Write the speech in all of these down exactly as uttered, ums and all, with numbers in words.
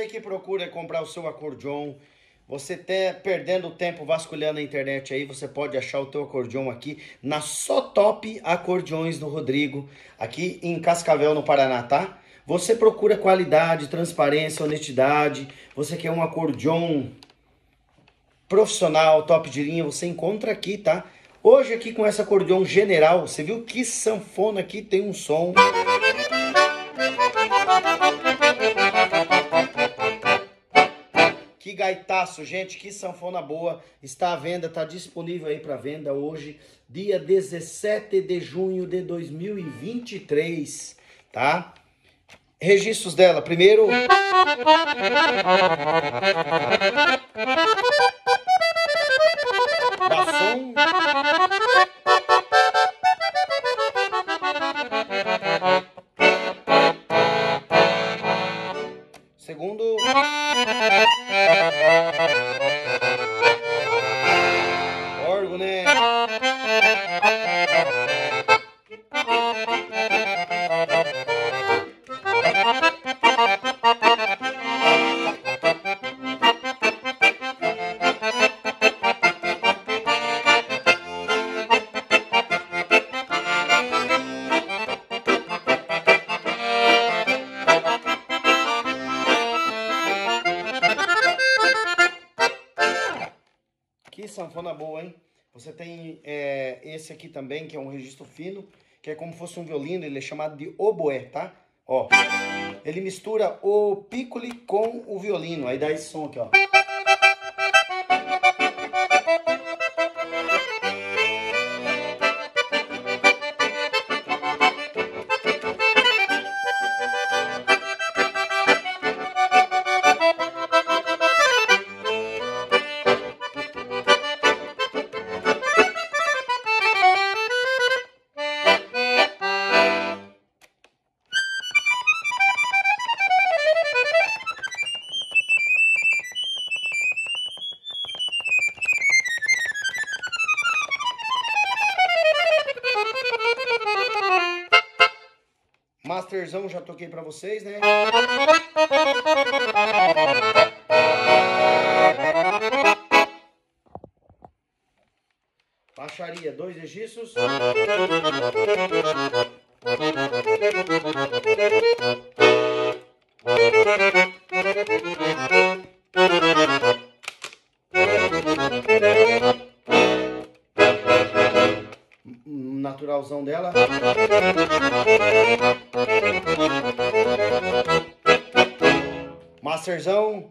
que procura comprar o seu acordeon, você tá perdendo tempo vasculhando a internet aí, você pode achar o teu acordeon aqui na Só Top Acordeões do Rodrigo, aqui em Cascavel, no Paraná, tá? Você procura qualidade, transparência, honestidade, você quer um acordeon profissional, top de linha, você encontra aqui, tá? Hoje aqui com essa acordeon general, você viu que sanfona aqui, tem um som. Que gaitaço, gente, que sanfona boa. Está à venda, está disponível aí para venda hoje, dia dezessete de junho de dois mil e vinte e três, tá? Registros dela, primeiro... Dá som. Segundo... órgão, né? Que sanfona boa, hein? Você tem é, esse aqui também, que é um registro fino, que é como se fosse um violino, ele é chamado de oboé, tá? Ó, ele mistura o piccoli com o violino, aí dá esse som aqui, ó. Masterzão já toquei pra vocês, né? Baixaria, dois registros. Naturalzão dela. Masterzão.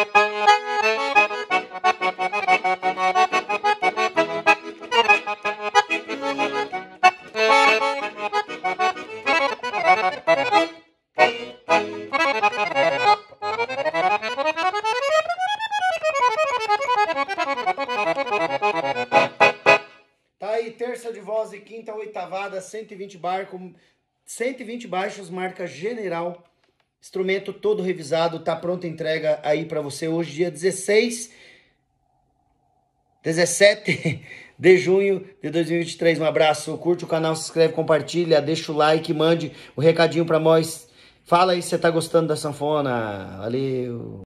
Tá aí, terça de voz e quinta oitavada, cento e vinte barcos, cento e vinte baixos, marca General. Instrumento todo revisado, tá pronta a entrega aí pra você hoje, dia dezesseis, dezessete de junho de dois mil e vinte e três. Um abraço, curte o canal, se inscreve, compartilha, deixa o like, mande o recadinho pra nós. Fala aí se você tá gostando da sanfona. Valeu!